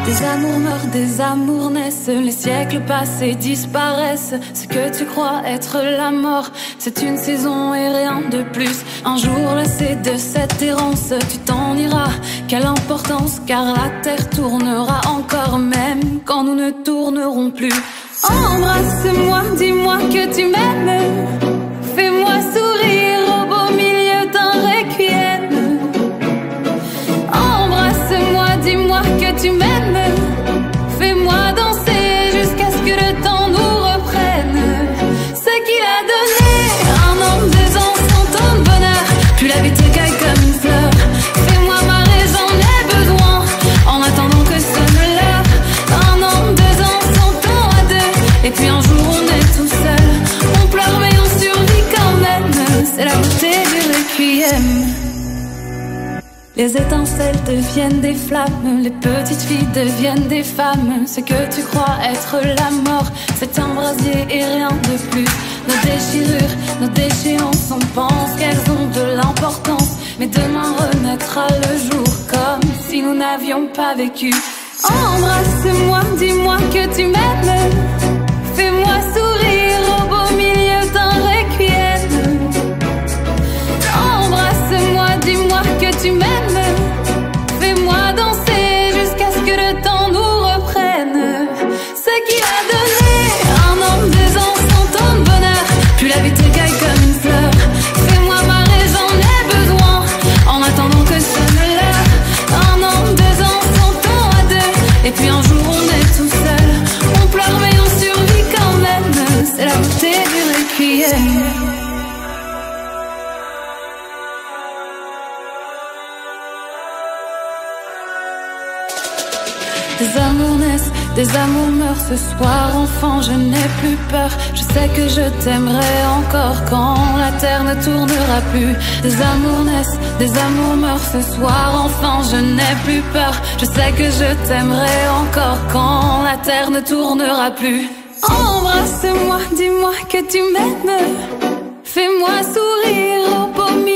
Des amours meurent, des amours naissent, les siècles passés disparaissent. Ce que tu crois être la mort, c'est une saison et rien de plus. Un jour lassé de cette errance, tu t'en iras. Quelle importance, car la terre tournera encore, même quand nous ne tournerons plus. Embrasse-moi, dis-moi que tu m'aimes. Fais-moi sourire au beau milieu d'un requiem. Embrasse-moi, dis-moi que tu m'aimes. Fais-moi danser jusqu'à ce que le temps nous reprenne. Ce qu'il a donné, 1 an, 2 ans, 100 ans de bonheur. Plus la vie te cueille comme une fleur. Fais-moi marrer, j'en ai besoin. En attendant que sonne l'heure. 1 an, 2 ans, 100 ans à deux. Et puis un jour on est tout seul. On pleure mais on survit quand même. C'est la beauté du requiem. Les étincelles deviennent des flammes, les petites filles deviennent des femmes. Ce que tu crois être la mort, c'est un brasier et rien de plus. Nos déchirures, nos déchéances, on pense qu'elles ont de l'importance. Mais demain renaîtra le jour comme si nous n'avions pas vécu. Embrasse-moi, dis-moi que tu m'aimes. Fais-moi sourire au beau milieu d'un requiem. Embrasse-moi, dis-moi que tu m'aimes. Fais-moi danser jusqu'à ce que le temps nous reprenne. Ce qu'il a donné, 1 an, 2 ans, 100 ans de bonheur. Plus la vie te cueille comme une fleur. Fais-moi marrer, j'en ai besoin. En attendant que sonne l'heure. 1 an, 2 ans, 100 ans à deux. Et puis un jour on est tout seul. On pleure mais on survit quand même. C'est la beauté du requiem. Des amours naissent, des amours meurent. Ce soir, enfant, je n'ai plus peur. Je sais que je t'aimerai encore quand la terre ne tournera plus. Des amours naissent, des amours meurent. Ce soir, enfant, je n'ai plus peur. Je sais que je t'aimerai encore quand la terre ne tournera plus. Embrasse-moi, dis-moi que tu m'aimes. Fais-moi sourire au beau milieu